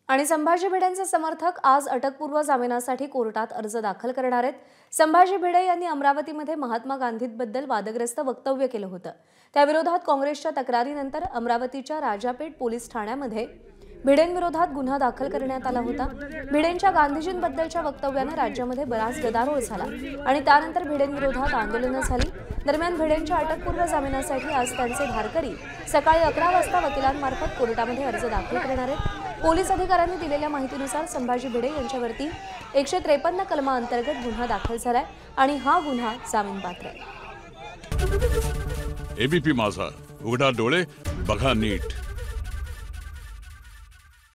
आणि संभाजी भिडेंचे समर्थक आज अटकपूर्व जामिनासाठी कोर्टात अर्ज दाखल करणार आहेत। संभाजी भिडे यांनी अमरावतीमध्ये महात्मा गांधींबद्दल वादग्रस्त वक्तव्य केलं होतं। त्याविरोधात काँग्रेसच्या तक्रारीनंतर अमरावतीच्या राजापेठ पोलीस ठाण्यामध्ये भिडेंविरोधात गुन्हा दाखल करण्यात आला होता। भिडेंच्या गांधीजींबद्दलच्या वक्तव्याने राज्यामध्ये बराच गदारोळ झाला आणि त्यानंतर भिडेंविरोधात आंदोलनं झाली। दरम्यान भिडेंच्या अटकपूर्व जामिनासाठी आज त्यांचे धारकरी सकाळी 11 वाजता वकिलांमार्फत कोर्टामध्ये अर्ज दाखल करणार आहेत। पोलीस अधिकाऱ्यांनी दिलेल्या माहितीनुसार संभाजी भिडे यांच्यावरती 153 कलमांतर्गत गुन्हा दाखल झालाय आणि हा गुन्हा जामीनपात्र आहे। एबीपी माझा, उघडा डोळे बघा नीट।